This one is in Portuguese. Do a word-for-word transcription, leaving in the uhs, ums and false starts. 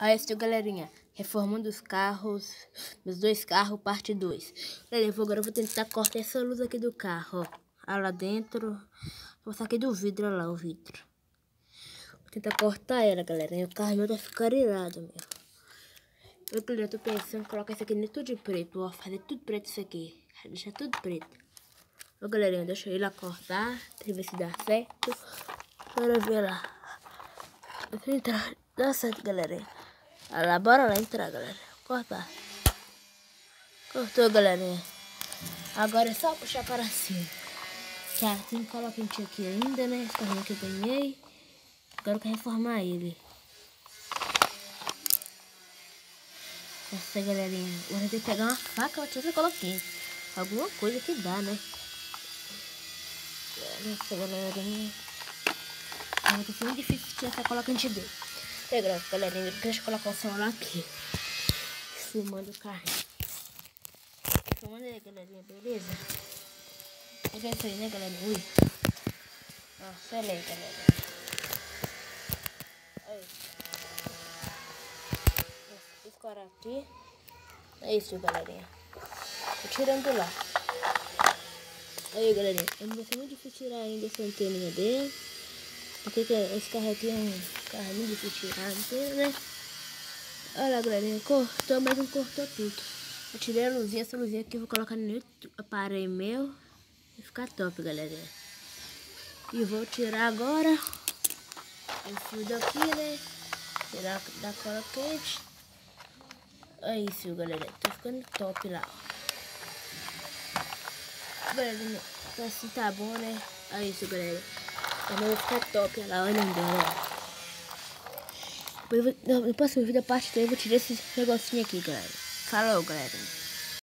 Olha isso, galerinha. Reformando os carros. Meus dois carros, parte dois. Galera, eu vou, agora eu vou tentar cortar essa luz aqui do carro, ó. Olha lá dentro. Vou passar aqui do vidro, olha lá o vidro. Vou tentar cortar ela, galera. E o carro meu tá ficando irado, meu. Eu, galera, eu tô pensando em colocar isso aqui nem tudo de preto, ó. Fazer tudo preto isso aqui. Deixar tudo preto. Ó, galerinha, deixa eu ir lá cortar. Pra ver se dá certo. Bora ver lá. Deixa eu entrar. Dá certo, galerinha. Olha lá, bora lá entrar, galera. Cortar. Cortou, galerinha. Agora é só puxar para cima. Que assim cola quente aqui ainda, né? Esse carrinho que eu ganhei. Agora eu quero reformar ele. Nossa, galerinha. Agora tem que pegar uma faca pra tirar essa cola quente. Alguma coisa que dá, né? Nossa, galerinha. Vai ser muito difícil tirar essa cola quente dele. Legal, galerinha. Deixa eu colocar o celular aqui. Filmando o carrinho. Filmando aí, galerinha, beleza? É isso aí, né, galerinha? Ui. Nossa, olha aí, galerinha. Aí. Escorar aqui. É isso, galerinha. Tô tirando lá. Aí, galerinha. Vai ser muito difícil tirar ainda essa anteninha dele. Porque esse carro aqui é um carro muito difícil tirar, não, né? Olha lá, galerinha. Cortou, mas não cortou tudo. Eu tirei a luzinha, essa luzinha aqui eu vou colocar no aparelho meu. Vai ficar top, galerinha. E vou tirar agora o fio daqui, né? Tirar da cola quente. É isso, galera. Tá ficando top lá. Galera, assim tá bom, né? É isso, galera. Também vai ficar top lá, olha lá. No próximo vídeo, a parte três, eu vou tirar esse negocinho aqui, galera. Falou, galera.